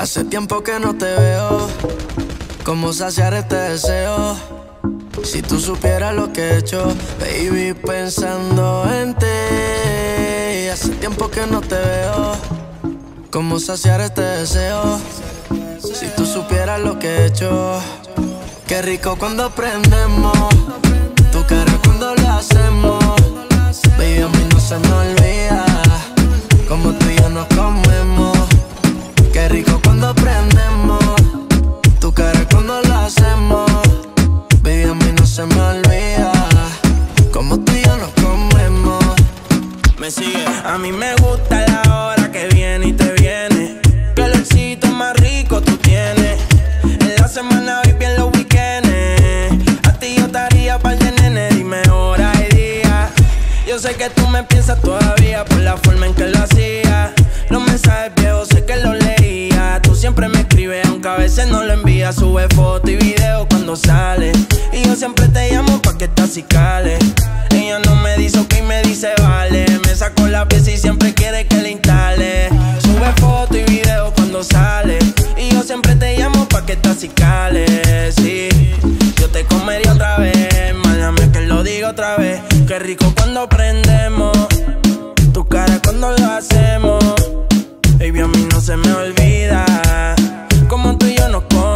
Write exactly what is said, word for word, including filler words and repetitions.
Hace tiempo que no te veo. ¿Cómo saciar este deseo? Si tú supieras lo que he hecho, baby, pensando en ti. Hace tiempo que no te veo. ¿Cómo saciar este deseo? Si tú supieras lo que he hecho. Qué rico cuando prendemos. Tu cara cuando lo hacemos. Baby, a mí no se me olvida como tú y yo nos comemos. Qué rico cuando prendemos. Tu cara cuando lo hacemos. Baby, a mí no se me olvida como tú y yo nos comemos. Me sigue. A mí me gusta la hora que viene y te viene. Que el éxito más rico tú tienes. En la semana baby en los weekends. A ti yo te haría par de nene. Dime hora y día. Yo sé que tú me piensas todavía por la forma en que lo hacía. Los mensajes viejos sé que los leía. Tú siempre me escribes aunque a veces no lo envías. Sube foto y video cuando sale. Y yo siempre te llamo pa' que te acicales. Ella no me dice ok, me dice vale. Me sacó la pieza y siempre quiere que le instale. Sube foto y video cuando sale. Y yo siempre te llamo pa' que te acicales. Sí, yo te comería otra vez. Málame que lo digo otra vez. Qué rico cuando prendemos. Tu cara cuando lo hacemos. Baby, a mí no se me olvida como tú y yo nos comemos.